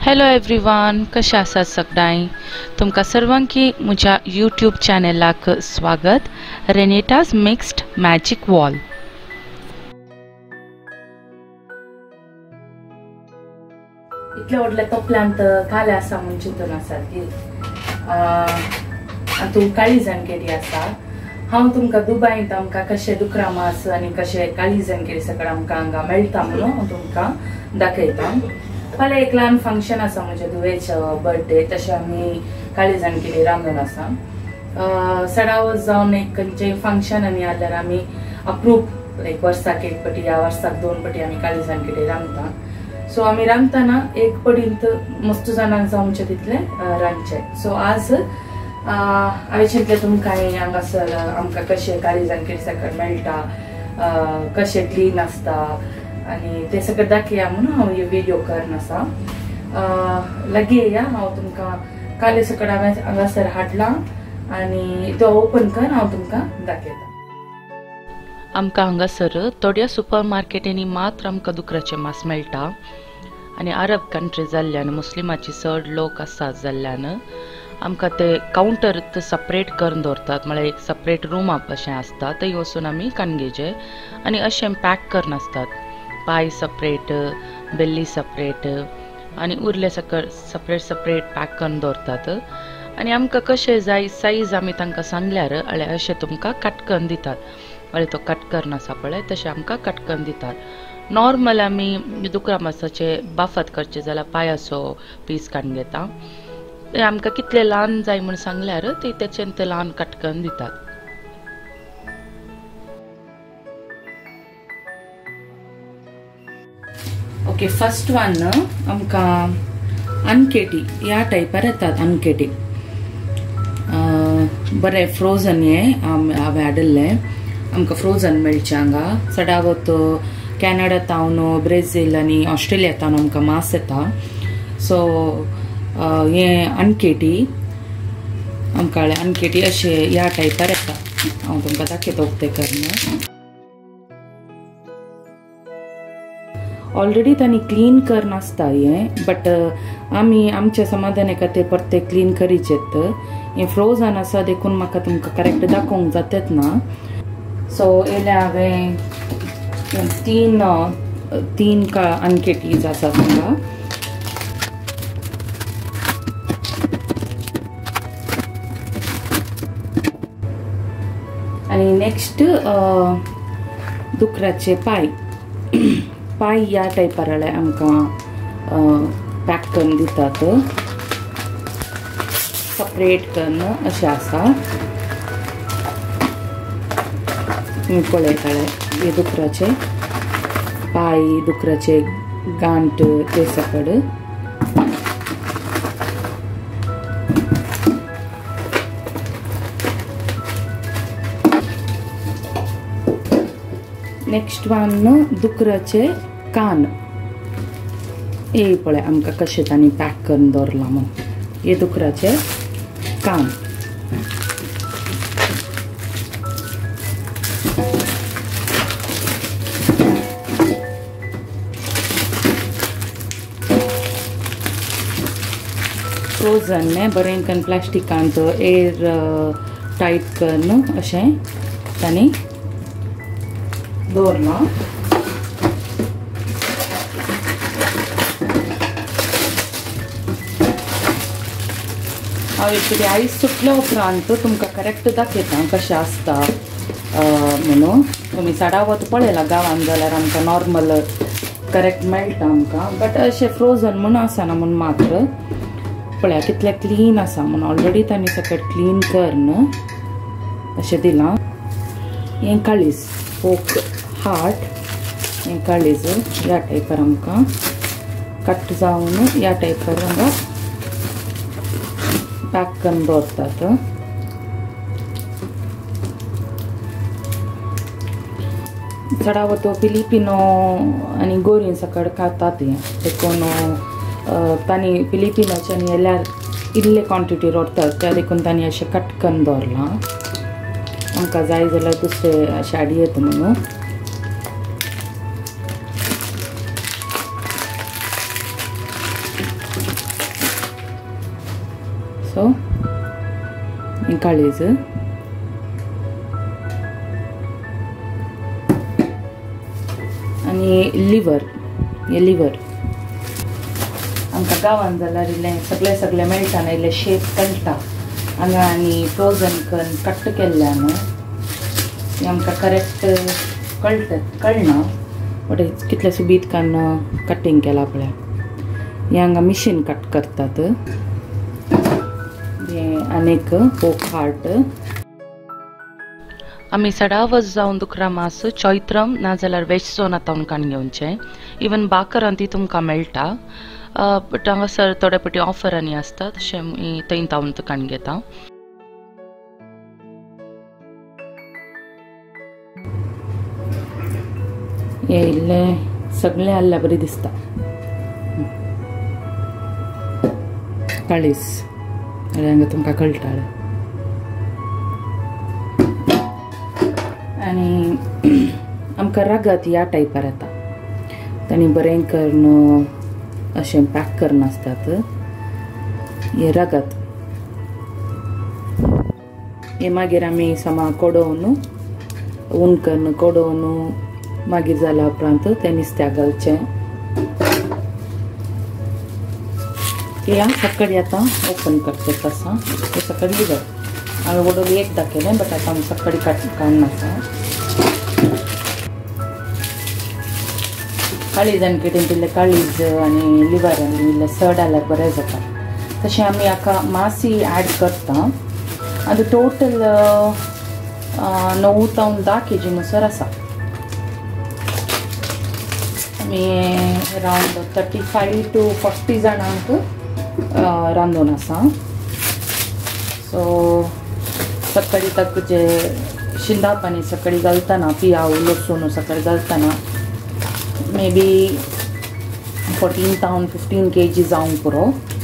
Hello everyone, कशा आसात सगळ्यांनी? तुमकां सर्वांकी म्हज्या यूट्यूब चॅनलाक स्वागत. Renita's mixed magic wall. इतले व्हडले तोपल्यांत काले आसा म्हूण चिंतून आसात की तूं काळीज अंकेटी आसा. हांव तुमकां दुबईंत आमकां कशे दुक्रमास आनी कशे काळीज अंकेटी सकट आमकां हांगा मेळटा म्हणून हांव तुमकां दाखयता. फाल्यां एक ल्हान फंक्शन आसा म्हज्या धुवेचो बर्थडे, तशें आमी काळीज अंकेटी रांदून आसा. सडावत जावन एक खंयचेय फंक्शन आनी जाल्यार आमी अप्रूप लायक वर्साक एक पटी या वर्साक दोन पटी आमी काळीज अंकेटी रांदता. सो आमी रांदतना एक पडींत मस्त जाणांक जावचे तितले रांदचे. सो आज हांवें चिंतलें तुमकां हांगासर आमकां कशे काळीज अंकेटी सकट मेळटा, कशे क्लीन आसता आनी ते सकट दाखया म्हणून हांव हे व्हिडिओ करन आसा. लागी येया, हांव तुमकां काले सकट हांवें हांगासर हाडला आनी तो ओपन कर हांव तुमकां दाखयता. आमकां हांगासर थोड्या सुपर मार्केटींनी मात्र आमकां दुकराचें मांस मेळटा आनी अरब कंट्री जाल्ल्यान मुस्लिमाची चड लोक आसात जाल्ल्यान आमकां ते काउंटर सेपरेट करून दवरतात. म्हळ्यार एक सेपरेट रूम अशें आसता, थंय वचून आमी काणगेचे आनी अशें पॅक करून आसतात. पाय सेपरेट, बेल्ली सेपरेट आनी उरले सकट सेपरेट सेपरेट पॅक करून दवरतात. आनी आमकां कशें जाय सायज आमी तांकां सांगल्यार अशें तुमकां कट करून दितात. तो कट करून आसा पळय तशें आमकां कट करून दितात. नॉर्मल आमी दुक्रमासाचे बाफत करचे जाल्यार पायाचो पीस काडून घेता. आमकां कितले ल्हान जाय म्हूण सांगल्यार ती तेचेन ते ल्हान कट करून दितात. ओके, फर्स्ट वन आमकां अनकेटी ह्या टायपार येतात. अनकेटी बरें फ्रोजन हे हांवें हाडले. आमकां फ्रोजन मेळचे हांगा. सडावत कॅनडातावन, ब्राझील आनी ऑस्ट्रेलियातावन आमकां मांस येता. सो हे अनकेटी आमकां अनकेटी अशे ह्या टायपार येता. हांव तुमकां दाखयता उक्ते करून. ऑलरेडी तांणी क्लीन करून आसता हे, बट आमी आमच्या समाधाना खातीर परते क्लीन करीचेत. हे फ्रोजन आसा देखून म्हाका तुमकां करेक्ट दाखोवंक जातात ना. सो येयले हांवें तीन अनकेटीज आसात हांगा. आनी नेक्स्ट दुकराचे पाय पाय ह्या टायपार आमकां पॅक करून दितात. सेपरेट करून अशें आसा. पळयताले हे दुकराचे पाय, दुकराचे गांठ ते सकट. नेक्स्ट वन दुकराचे कान. हे पळय आमकां कशें तांणी पॅक करून दवरला म्हणून. हे दुकराचे कान. फ्रोजन ने बरें करून प्लास्टिकांत एअर टायट करून अशें तांणी दवरला. हांव कितें आयज सुटल्या उपरांत तुमकां करेक्ट दाखयता कशें आसता म्हणून. तुमी सडावत पळयला गांवांत जाल्यार आमकां नॉर्मल करेक्ट मेळटा आमकां, बट अशें फ्रोजन म्हणून आसना म्हणून मात्र पळया कितलें क्लीन आसा म्हणून. ऑलरेडी तांणी सकट क्लीन करून अशें दिलां. हें काळीज पोक हार्ट, हें काळीज ह्या टायपार आमकां कट जावन ह्या टायपार हांगा पॅक करून दवरतात. चडावतो फिलिपिनो आनी गोरी सकट खातात हें. देखून तांणी फिलिपिनोचे आनी येल्यार इल्ले क्वॉन्टिटी व्हरतात, त्या देखून तांणी अशें कट करून दवरलां. आमकां जाय जाल्यार दुसरे अशें हाडी येता म्हणून. सो काळीज आणि लिव्हर हे लिव्हर आमकां गांवांत जाल्यार इल्लें सगळे मेळटा न्हू इल्लें शेप कळटा हांगा आनी फ्रोजन करून कट केल्ल्यान हें आमकां करेक्ट कळना बट कितले सुबीत कान कटिंग केला पळय हें हांगा मिशीन कट करतात हें आनीक पोक हार्ट आमी सडावच जावन दुक्रमास चैत्रम नाजाल्यार वेज तावन कान घेवचें इवन बाकरांती तुमकां मेळटा बट हांगासर थोडे पटी ऑफरांनी आसता तशें थंय तावन कान घेता हे इल्लें सगळें आल्ल्या बरी दिसता काळीज हांगा तुमकां कळटा आनी आमकां रगाथ ह्या टायपार येता तांणी बरें करून अशें पॅक करून आसतात हे रगाथ हे मागीर आमी समा कोडोवन ऊन करून कोडोवन मागीर जाला उपरांत तें नुस्त्याक घालचें हे सकाळी आतां ओपन करचें आसा हे सकाळी लिव्हर हांवें वडोली एक दाखयलें बट आतां सकाळी काडून आसा काळीज अनकेटीन तिल्ले काळीज आनी लिव्हर आनी इल्लें सड जाल्यार बरें जाता तशें आमी हाका मासी ऍड करता आनी टोटल 9 ते 10 kg म्हणसर आसा आमी अरावंड 35 to 40 जाणांक रांदून आसा सो सकाळी तक जे शिंदा पाणी सकाळी घालतना पियाव लसूण सकाळी घालतना मे बी 14 to 15 kg जावंक पुरो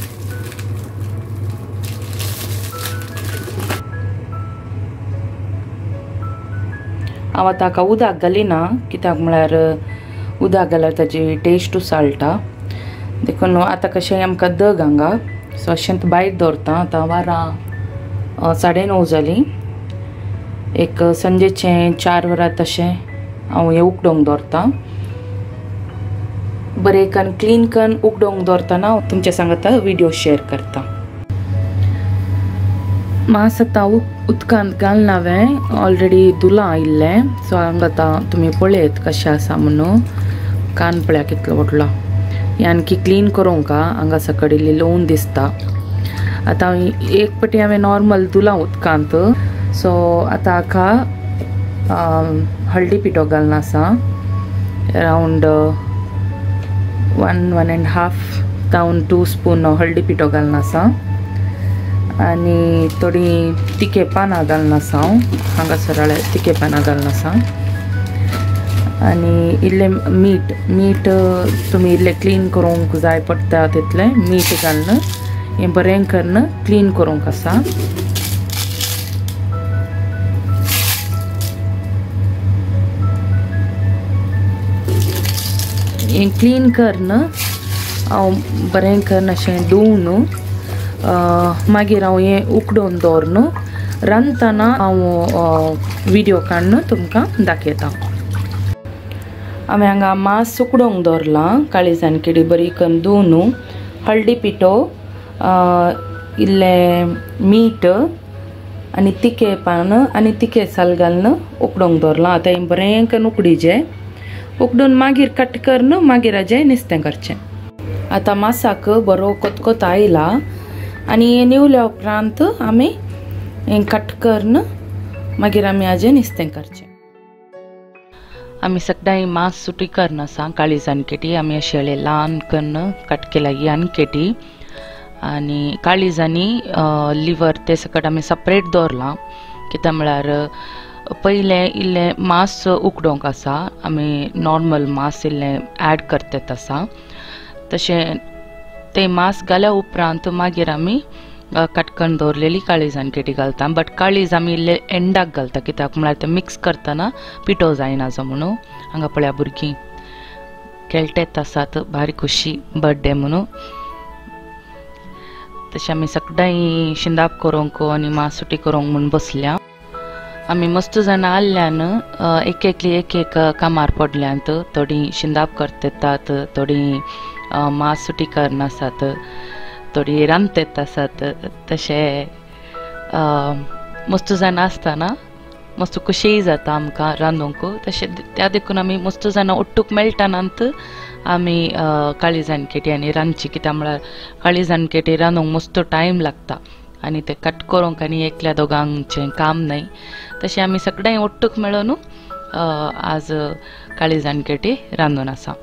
हांव आतां हाका उदक घालिना कित्याक म्हळ्यार उदक घाल्यार ताजी टेस्ट साळटा देखून आतां कशें आमकां दग हांगा सो अशें भायर दवरता आतां वारां 9:30 जालीं एक संजेचे 4 वरां तशें हांव हें उकडोवंक दवरता बरें करून क्लीन करून उकडोवंक दवरतना हांव तुमचे सांगता व्हिडिओ शेअर करता मांस आतां उदकांत घालून हांवें ऑलरेडी धुलां आयिल्लें सो हांगा आतां तुमी पळयत कशें आसा म्हणून कान पळया कितलो व्हडलो हें आनकी क्लीन करूंक हांगा सकयल इल्ली लोवन दिसता आतां एक पटी हांवें नॉर्मल धुलां उदकांत सो आतां हाका हळदी पिठो घालून आसा अरावंड 1.5 to 2 स्पून हळदी पिठो घालून आसा आनी थोडी तिखे पानां घालून आसा हांगा सरळे तिखे पानां घालून आसा आनी इल्लें मीठ तुमी इल्लें क्लीन करूंक जाय पडटा तितलें मीठ घालून हें बरें करून क्लीन करूंक आसा हें क्लीन करून हांव बरें करून अशें धुवन मागीर हांव हें उकडोवन दवरून रांदतना हांव व्हिडिओ काडून तुमकां दाखयता हांवें हांगा मांस उकडोवंक दवरलां काळीज अनकेटी बरी करून धुवन हळदी पिठो इल्लें मीठ आनी तिखे पान आनी तिखे साल घालून उकडोवंक दवरलां आतां हें बरें करून उकडीचें उकडून मागीर कट करून मागीर हाजें नुस्तें करचें आतां मांसाक बरो कोतकोत आयला आनी हें निवल्या उपरांत आमी हें कट करून मागीर आमी हाजें नुस्तें करचें आमी सगळ्यां मांस सुटी करून आसा काळीज अनकेटी आमी अशें ल्हान करून कट केला ही अनकेटी आनी काळीज आनी लिव्हर ते सकट आमी सेपरेट दवरलां कित्याक म्हळ्यार पयलें इल्लें मांस उकडोवंक आसा आमी नॉर्मल मांस इल्लें ऍड करतात आसा तशें तें मांस घाल्या उपरांत मागीर आमी कट करून दवरलेली काळीज अनकेटी घालता बट काळीज आमी इल्लें एंडाक घालता कित्याक म्हळ्यार तें मिक्स करतना पिठो जायना जो म्हणून हांगा पळया भुरगीं खेळटेत आसात भारी खुशी बर्थडे म्हणून तशें आमी सगळीं शिंदाप करूंक आनी मासुटी करूंक म्हूण बसल्या. आमी मस्त जाणां आसल्यान एक एक कामार पडल्यांत. थोडीं शिंदाप करतात, थोडीं मासुटी करनासात, थोडीं रांदतात आसात. तशें मस्त जाणां आसतना मस्त खुशी जाता आमकां रांदूंक. तशें त्या देखून आमी मस्त जाणां ओट्टूक मेळटानांत आमी काळीज अनकेटी आनी रांदची. कित्याक म्हळ्यार काळीज अनकेटी रांदूंक मस्त टायम लागता आनी ते कट करूंक आनी एकल्या दोगांचें काम न्हय. तशें आमी सगळीं ओट्टूक मेळून आज काळीज अनकेटी रांदून आसा.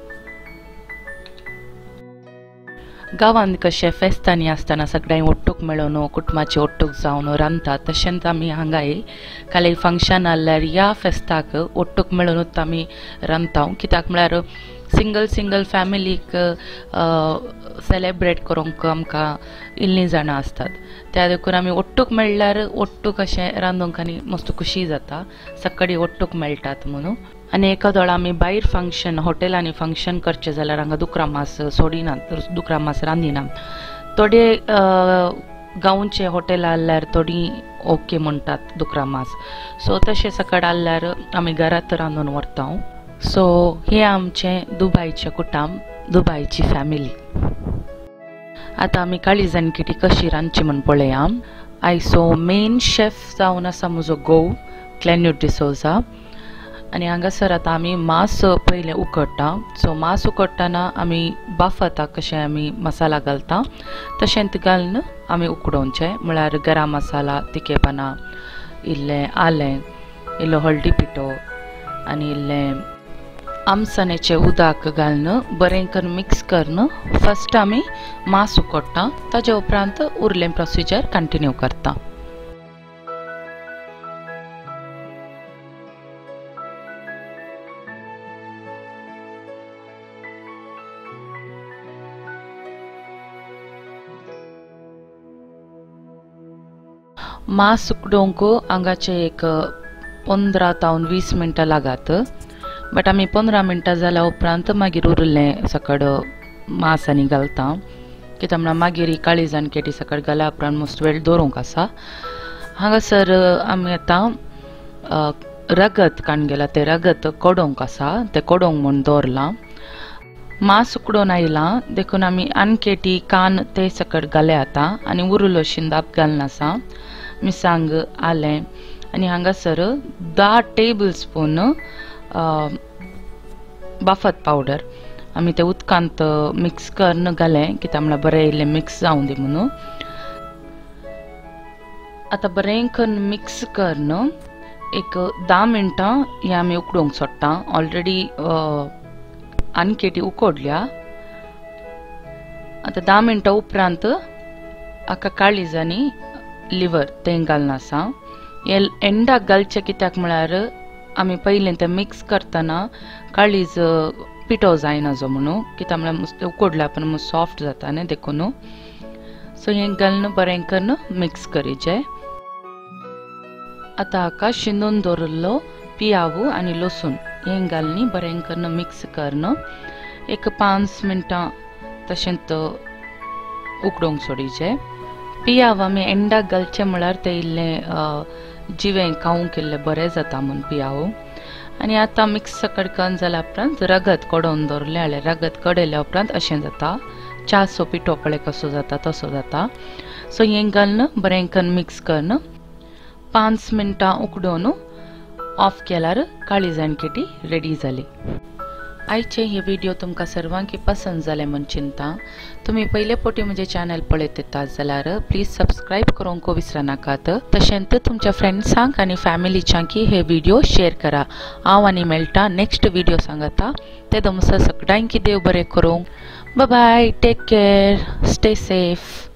गांवांत कशें फेस्तांनी आसतना सगळीं ओट्टूक मेळून कुटुंबाचे ओट्टूक जावन रांदतात, तशेंच आमी हांगाय कांय फंक्शन आसल्यार ह्या फेस्ताक ओट्टूक मेळूनच आमी रांदता. कित्याक म्हळ्यार सिंगल फॅमिलीक सेलेब्रेट करूंक आमकां इल्लीं जाणां आसतात. त्या देखून आमी ओट्टूक मेळ्ळ्यार ओट्टूक अशें रांदूंक आनी मस्त खुशी जाता. सकाळीं ओट्टूक मेळटात म्हणून. आनी एखादो आमी भायर फंक्शन हॉटेलांनी फंक्शन करचें जाल्यार हांगा दुक्रमास सोडिनात, दुक्रमास रांदिनात. थोडे गांवचे हॉटेल आसल्यार थोडीं ओके म्हणटात दुक्रमास. सो तशें सकाळ आसल्यार आमी घरांत रांदून व्हरता. सो हे आमचें दुबयचें कुटुंब, दुबयची फॅमिली. आतां आमी काळीज अनकेटी कशी रांदची म्हूण पळया. आयचो मेन शेफ जावन आसा म्हजो घोव क्लेन्यूट डिसोजा. आनी हांगासर आतां आमी मांस पयलें उकडटा. सो मांस उकडटाना आमी बाफता कशें आमी मसाला घालता तशेंच घालून आमी उकडोवचें. म्हळ्यार गरम मसाला, तिखेपणा, इल्लें आलें, इल्लो हळदी पिठो आनी इल्लें आमसणेचें उदक घालून बरें करून मिक्स करून फस्ट आमी मांस उकडटा. ताजे उपरांत उरलें प्रोसिजर कंटिन्यू करता. मांस उकडोवंक हांगाचे एक 15 ते 20 मिनटां लागत. बट आमी 15 मिनटां जाल्या उपरांत मागीर उरलें सकड मांस आनी घालता. कित्याक म्हळ्यार मागीर काळीज अनकेटी सकड घाल्या उपरांत मस्त वेळ दवरूंक आसा. हांगासर आमी आतां रगत काण गेला ते रगत कडोवंक आसा, ते कडोवंक म्हूण दवरलां. मांस उकडून आयलां देखून आमी अनकेटी कान ते सकड घाले आतां आनी उरलो शिंदाप घालून आसा. मिरसांग, आलें आनी हांगासर 10 टेबल स्पून बाफत पावडर आमी ते उदकांत मिक्स करून घालें. कित्याक म्हळ्यार बरें इल्लें मिक्स जावं दी म्हणून. आतां बरें करून मिक्स करून एक 10 मिनटां हें आमी उकडूंक सोडटा. ऑलरेडी अनकेटी उकडल्या. आतां 10 मिनटां उपरांत हाका काळीज आनी लिवर तें घालून आसा. हे एंडाक घालचें कित्याक म्हळ्यार आमी पयलीं तें मिक्स करतना काळीज पिठो जायना जो म्हणून. कित्याक म्हळ्यार उकडल्या पण सॉफ्ट जाता न्ही देखून. सो हें घालून बरें करून मिक्स करीचें. आतां हाका शिनून दवरिल्लो पियावू आनी लसूण हें घालून बरें करून मिक्स करून एक 5 मिनटां तशेंच उकडोवंक सोडीचें. पियाव आमी एंडाक घालचें म्हळ्यार तें इल्लें जिवें खावंक इल्लें बरें जाता म्हूण पियाव. आनी आतां मिक्स सकड करून जाल्या उपरांत रगत कडोवन दवरलें जाल्यार रगत कडेल्या उपरांत अशें जाता. च्याचो पिठो पळय कसो जाता तसो जाता. सो हें घालून बरें करून मिक्स करून 5 मिनटां उकडून ऑफ केल्यार काळीज अनकेटी रेडी जाली. आयचे हे व्हिडिओ तुमकां सर्वांकी पसंद जाले म्हूण चिंता. तुमी पयले पोटी म्हजे चॅनल पळयत येतात जाल्यार प्लीज सबस्क्रायब करूंक विसरा नाकात. तशेंच तुमच्या फ्रेंड्सांक आनी फॅमिलीच्यांकी हे व्हिडिओ शेअर करा. हांव आनी मेळटा नेक्स्ट व्हिडिओ सांगता. ते तुमकां सगळ्यांकी देव बरें करूं. Bye bye, take care, stay safe.